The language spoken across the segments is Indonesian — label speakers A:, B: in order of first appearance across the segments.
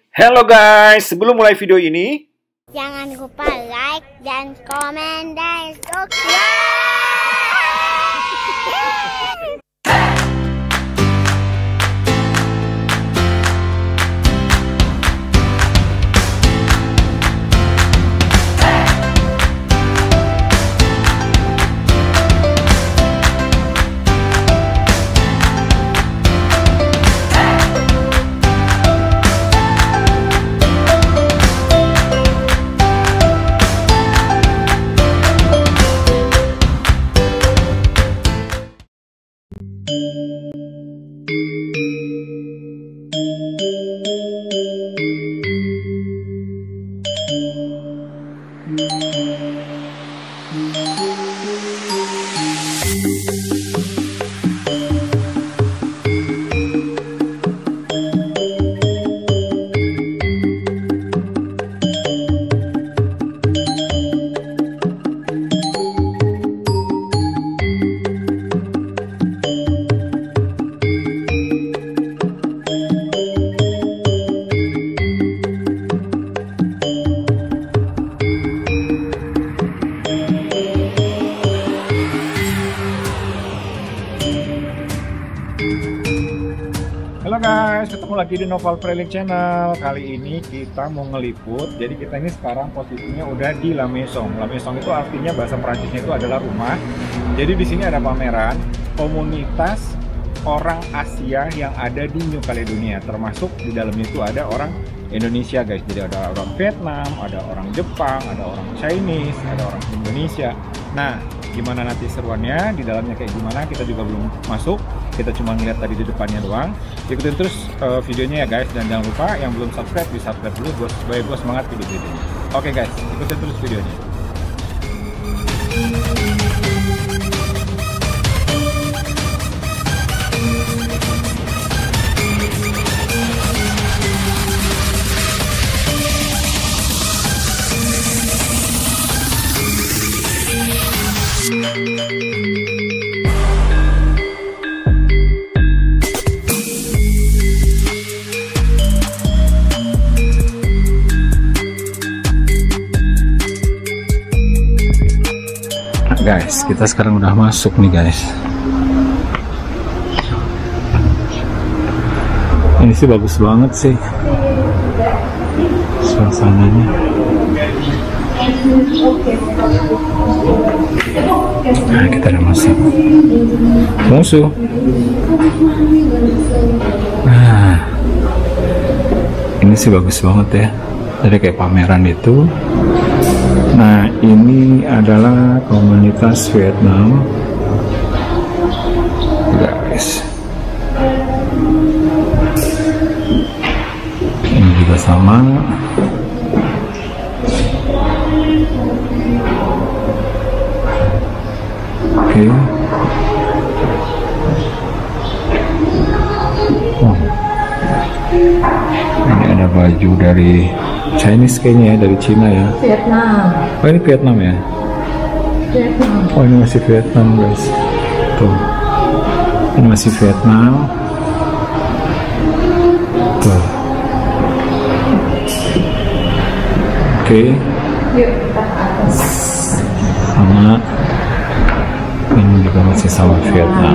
A: Halo guys, sebelum mulai video ini,
B: jangan lupa like dan komen dan subscribe.
A: halo guys, ketemu lagi di Noval Freelink Channel. Kali ini kita mau ngeliput. Jadi kita ini sekarang posisinya udah di La Maison. La Maison itu artinya bahasa Perancisnya itu adalah rumah. Jadi di sini ada pameran komunitas orang Asia yang ada di New Caledonia. Termasuk di dalamnya itu ada orang Indonesia guys. Jadi ada orang Vietnam, ada orang Jepang, ada orang Chinese, ada orang Indonesia. Nah, gimana nanti seruannya di dalamnya kayak gimana, kita juga belum masuk. Kita cuma ngeliat tadi di depannya doang. Ikutin terus videonya ya guys, dan jangan lupa yang belum subscribe di subscribe dulu supaya gue semangat video-videonya. Oke guys, ikutin terus videonya. Guys, kita sekarang udah masuk nih guys. Ini sih bagus banget sih suasananya. Nah, kita udah masuk. Musuh. Nah, ini sih bagus banget ya. Jadi kayak pameran itu. Nah, ini adalah komunitas Vietnam guys. Ini juga sama. Oke. Oh. Ini ada baju dari Chinese kayaknya ya, dari Cina ya.
C: Vietnam.
A: Oh, ini Vietnam ya?
C: Vietnam.
A: Oh, ini masih Vietnam guys. Tuh. Ini masih Vietnam. Tuh. Oke.
C: Yuk, kita ke atas.
A: Sama. Ini juga masih sama Vietnam.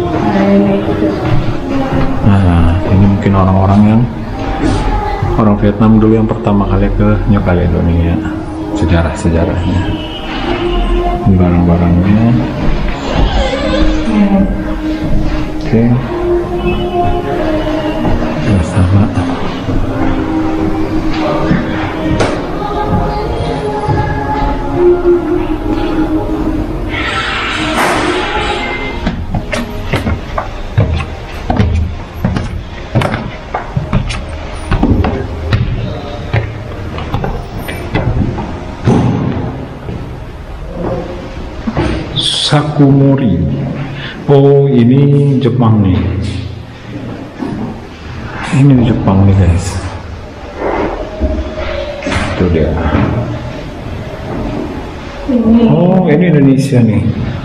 A: Nah, ini mungkin orang-orang yang orang Vietnam dulu yang pertama kali ke New Caledonia. Sejarah-sejarahnya, barang-barangnya. Oke. Sama. Sakumori. Oh, ini Jepang nih. Ini Jepang nih guys. Itu dia. Oh, ini Indonesia nih.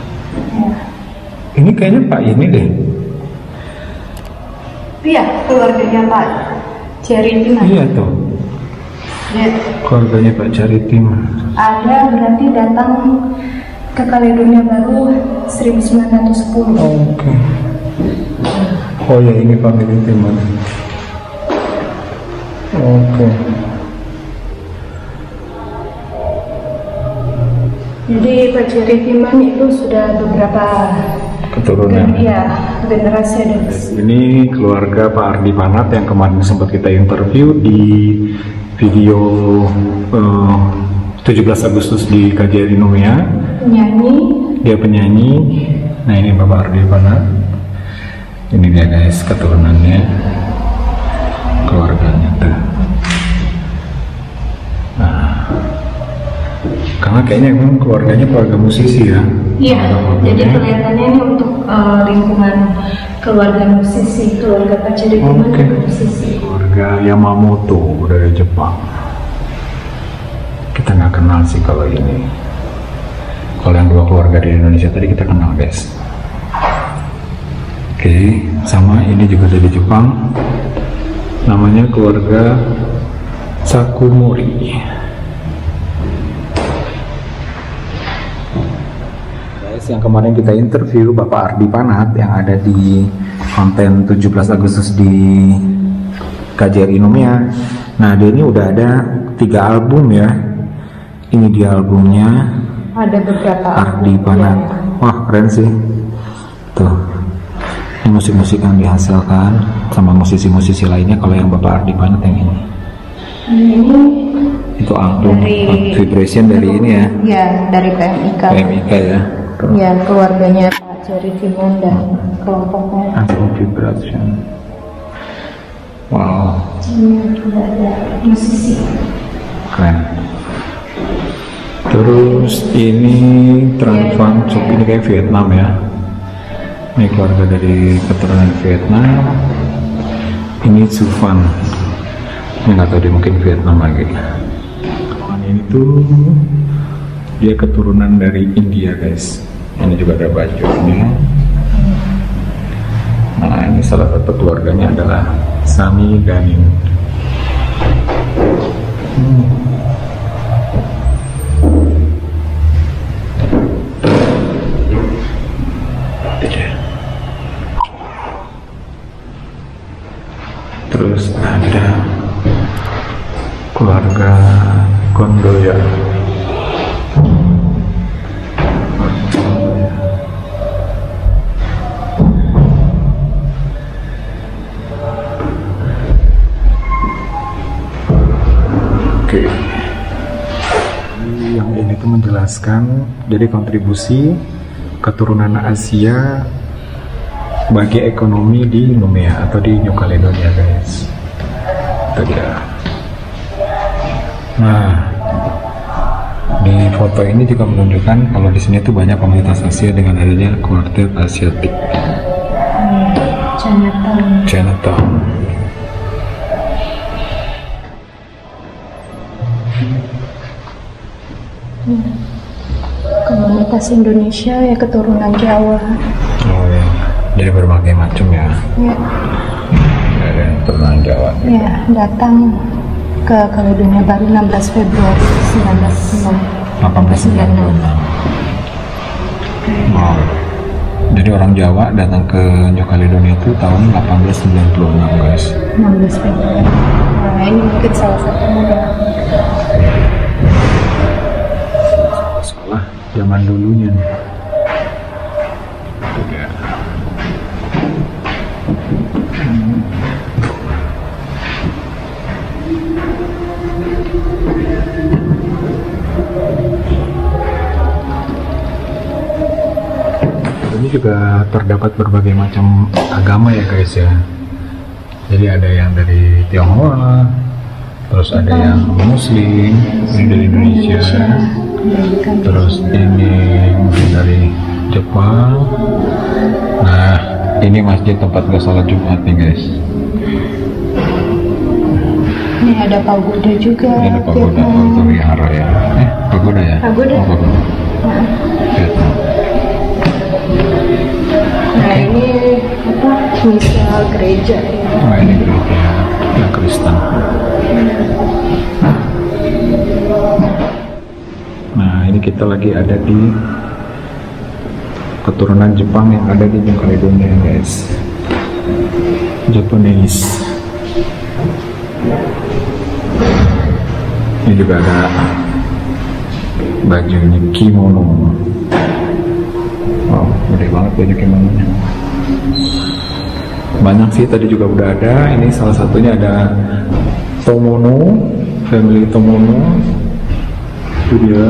A: Ini kayaknya Pak ini deh.
C: Iya, keluarganya Pak. Charity mana?
A: Iya tuh.
C: Ya.
A: Keluarganya Pak Charity mah.
C: Ada berarti datang ke Kaledonia Baru 1910.
A: Oke. Oh ya, ini family Timan. Oke.
C: Jadi Pak Charity Man itu sudah beberapa
A: Keturunan.
C: generasi ada.
A: Ini keluarga Pak Ardi Panat yang kemarin sempat kita interview di video 17 Agustus di KJRI Numea.
C: Penyanyi.
A: Dia penyanyi. Nah, ini Bapak Ardi Panat. Ini dia guys, keturunannya, keluarganya tuh. Nah, karena kayaknya memang keluarganya keluarga musisi ya.
C: Iya, jadi kelihatannya ini untuk lingkungan keluarga musisi, keluarga Pak Charity Man musisi.
A: Keluarga Yamamoto dari Jepang. Kita nggak kenal sih kalau ini. Kalau yang dua keluarga dari Indonesia tadi kita kenal guys. Oke, sama ini juga dari Jepang. Namanya keluarga Sakumori. Guys, yang kemarin kita interview Bapak Ardi Panat yang ada di konten 17 Agustus di KJRI Numea. Nah, dia ini udah ada 3 album ya. Ini dia albumnya.
C: Ada beberapa
A: Ardi Panat. Wah, keren sih. Tuh. Ini musik-musik yang dihasilkan sama musisi-musisi lainnya. Kalau yang Bapak Ardi Panat yang ini.
C: Ini
A: Itu album
C: dari
A: Vibration dari ini ya.
C: Ya, dari PMIK.
A: PMIK ya. Tuh.
C: Ya, keluarganya Pak Charity Man dan kelompoknya.
A: Album Vibration. Wow,
C: Ini juga ada musisi.
A: keren. Terus ini Tran Van Chok, ini kayak Vietnam ya. Ini keluarga dari keturunan Vietnam. Ini Sufan. Ini nggak tahu dia mungkin Vietnam lagi. Ini tuh dia keturunan dari India guys. Ini juga ada bajunya. Nah, ini salah satu keluarganya adalah Sami Ganin. Terus ada keluarga Kondoya. Oke. Yang ini tuh menjelaskan jadi kontribusi keturunan Asia bagi ekonomi di Numea atau di New Caledonia guys. Itu dia. Nah, di foto ini juga menunjukkan kalau di sini tuh banyak komunitas Asia dengan adanya kuartet Asiatik. Chinatown.
C: Komunitas Indonesia ya, keturunan Jawa.
A: Oh ya, dari berbagai macam ya.
C: Ya,
A: Dari keturunan Jawa.
C: ya, datang ke Kaledonia Baru 16 Februari 1996.
A: Oh. Jadi orang Jawa datang ke New Caledonia itu tahun 1896 guys.
C: 16 Februari. Nah, ini mungkin salah satu model.
A: Sekolah zaman dulunya nih. Itu dia. Ini juga terdapat berbagai macam agama ya guys ya. Jadi ada yang dari Tionghoa, terus ada yang Muslim, ini dari Indonesia, terus ini mungkin dari Jepang. Nah, ini masjid tempat gue sholat Jumat nih guys.
C: Ini ada pagoda juga.
A: Ini ada pagoda, pagoda wihara ya. Pagoda ya?
C: Pagoda.
A: Oh, pagoda. Vietnam.
C: Nah, ini apa? Misal gereja ya.
A: Oh, ini gereja. yang Kristen. Nah, ini kita lagi ada di keturunan Jepang yang ada di New Caledonia, guys. Japanese. Ini juga ada bajunya, kimono. Wow, gede banget baju kimononya. Banyak sih, tadi juga udah ada. Ini salah satunya ada Tomono, family Tomono. Itu dia.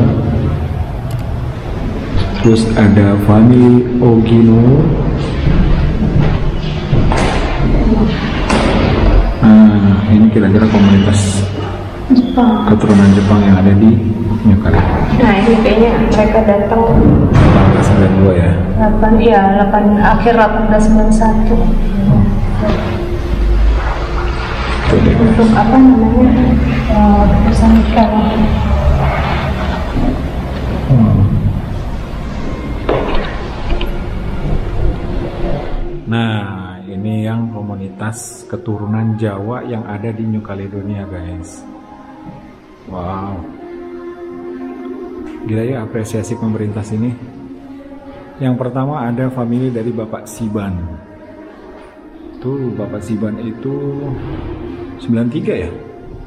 A: Terus ada family Ogino. Nah, ini kira-kira komunitas
C: Jepang.
A: keturunan Jepang yang ada di New Caledonia.
C: Nah, ini kayaknya mereka datang
A: 1892 ya.
C: 8 akhir 1891.
A: Tuh deh.
C: Untuk apa namanya? Pesan ikan.
A: Nah, ini yang komunitas keturunan Jawa yang ada di New Caledonia, guys. Wow. Gila ya apresiasi pemerintah sini. Yang pertama ada family dari Bapak Siban. Tuh, Bapak Siban itu 93 ya?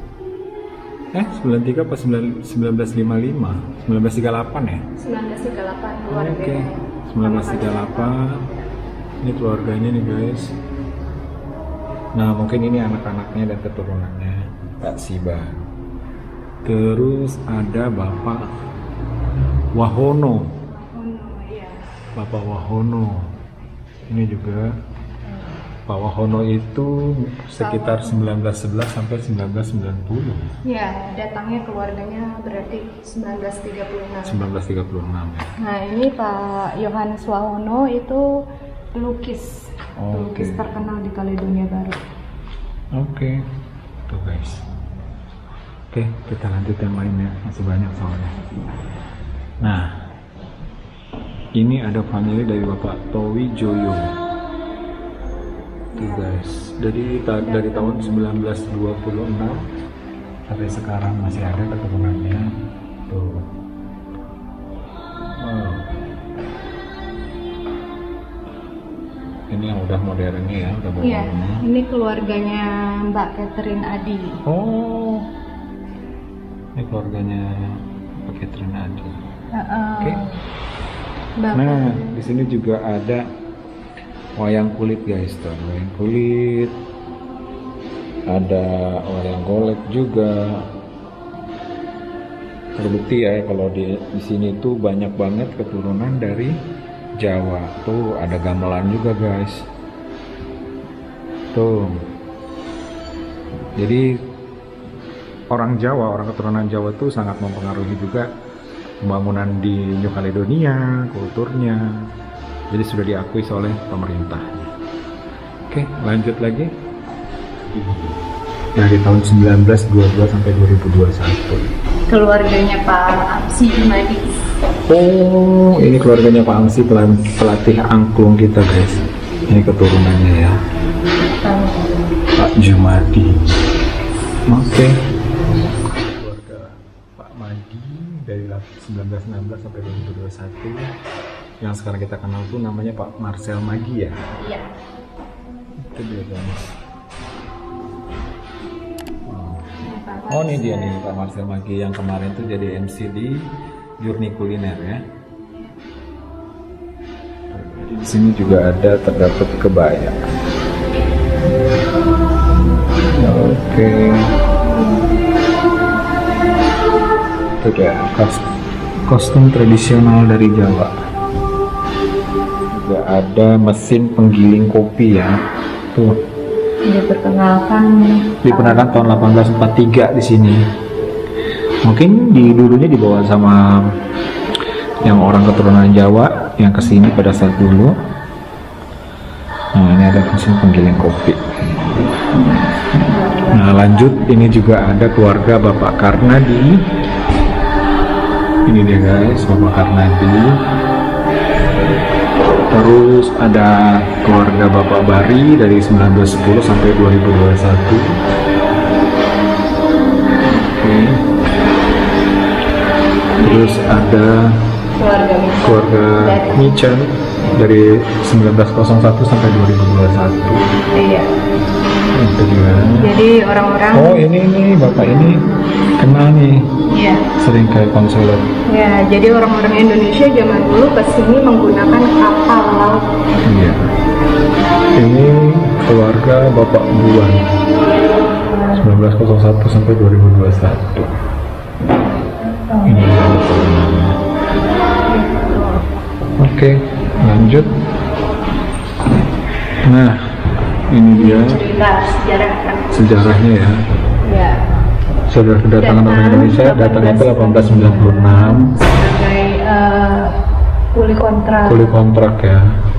A: 93 apa 1955? 1938 ya?
C: 1938 keluarga.
A: Oke, 1938. Ini keluarganya nih, guys. Nah, mungkin ini anak-anaknya dan keturunannya Pak Siban. Terus ada Bapak Wahono. Bapak Wahono. Ini juga Pak Wahono itu sekitar 1911 sampai 1990.
C: Ya, datangnya keluarganya berarti 1936.
A: 1936 ya.
C: Nah, ini Pak Yohanes Wahono itu pelukis. Pelukis terkenal di Caledonia Baru.
A: Oke. Tuh, guys. Oke, kita lanjut yang lainnya. Masih banyak soalnya. Nah, ini ada family dari Bapak Towi Joyo. Tuh, guys. Dari tahun 1926 sampai sekarang masih ada keturunannya. Tuh. Wow. Ini yang udah modernnya ya, udah modernnya.
C: Iya, ini keluarganya Mbak Catherine Adi.
A: Oh, ini keluarganya Pak Catherine Adi. Oke. Nah, di sini juga ada wayang kulit, guys. Tuh, wayang kulit. Ada wayang golek juga. Terbukti ya kalau di sini tuh banyak banget keturunan dari Jawa. Tuh ada gamelan juga, guys. Tuh. Jadi orang Jawa, orang keturunan Jawa tuh sangat mempengaruhi juga pembangunan di New Caledonia, kulturnya. Jadi sudah diakui oleh pemerintah. Oke, lanjut lagi. Dari tahun 1922 sampai 2021.
C: Keluarganya Pak Amsi Jumadi.
A: Oh, ini keluarganya Pak Amsi, pelatih angklung kita, guys. Ini keturunannya ya. Pak Jumadi. Oke. Keluarga Pak Madi dari 1916 sampai 2021. Yang sekarang kita kenal tuh namanya Pak Marcel Magi ya.
C: Iya.
A: Itu dia, guys. Oh, ini dia nih Pak Marcel Magi yang kemarin tuh jadi MC di Journey Kuliner ya. Di sini juga ada terdapat kebaya. Oke. Itu dia kostum tradisional dari Jawa. Juga ada mesin penggiling kopi ya. Tuh. Diperkenalkan tahun 1843 di sini. Mungkin dulunya dibawa sama yang orang keturunan Jawa yang kesini pada saat dulu. Nah, ini ada mesin penggiling kopi. Nah, lanjut ini juga ada keluarga Bapak Karnadi. Ini dia, guys, Bapak Karnadi. Terus ada keluarga Bapak Bari dari 1910 sampai 2021. Terus ada keluarga Michan dari 1901 sampai 2021.
C: Iya.
A: Itu juga.
C: Jadi orang-orang.
A: Oh ini bapak ini kenal nih.
C: Iya.
A: Sering ke konsulat.
C: Ya, jadi orang-orang Indonesia zaman dulu ke sini menggunakan kapal laut.
A: Iya. Ini keluarga Bapak Buan 1901 sampai 2021. Ini namanya. Oke, lanjut. Nah, ini dia
C: Cerita
A: sejarahnya ya.
C: Ya.
A: Saudara kedatangan orang Indonesia datang itu 1896
C: sebagai kuli kontrak.
A: kuli kontrak ya.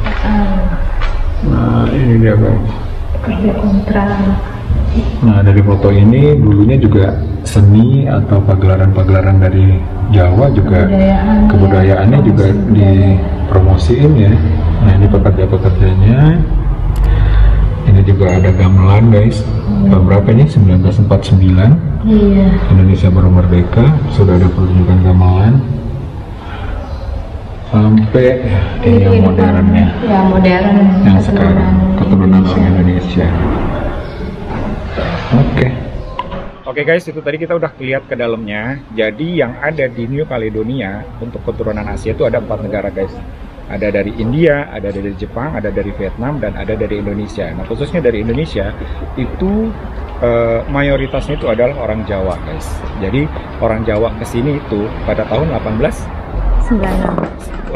A: Nah ini dia guys.
C: Kuli kontrak.
A: Nah dari foto ini dulunya juga seni atau pagelaran-pagelaran dari Jawa juga kebudayaannya juga dipromosiin ya. Nah ini pekerja-pekerjanya. Ini juga ada gamelan guys. Tahun berapa ini? 1949.
C: Iya.
A: Indonesia baru merdeka, sudah ada pertunjukan gamelan. Sampai ini yang modernnya.
C: Ya modern.
A: Yang sekarang keturunan orang Indonesia. Oke guys, itu tadi kita udah lihat ke dalamnya. Jadi yang ada di New Caledonia untuk keturunan Asia itu ada 4 negara guys. Ada dari India, ada dari Jepang, ada dari Vietnam, dan ada dari Indonesia. Nah khususnya dari Indonesia itu mayoritasnya itu adalah orang Jawa guys. Jadi orang Jawa kesini itu pada tahun 1896.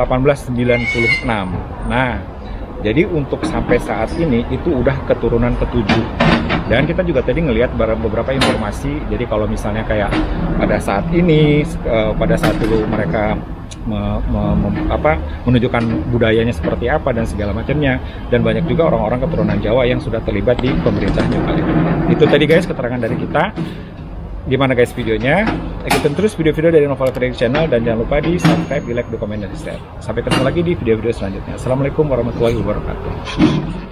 A: Nah jadi untuk sampai saat ini itu udah keturunan ke-7. Dan kita juga tadi ngelihat beberapa informasi. Jadi kalau misalnya kayak pada saat ini, pada saat dulu mereka menunjukkan budayanya seperti apa dan segala macamnya, dan banyak juga orang-orang keturunan Jawa yang sudah terlibat di pemerintah New Caledonia. Itu tadi guys keterangan dari kita. Gimana guys videonya? Ikutin terus video-video dari Novel Prediction Channel dan jangan lupa di subscribe, di like, di komen, dan di share. Sampai ketemu lagi di video-video selanjutnya. Assalamualaikum warahmatullahi wabarakatuh.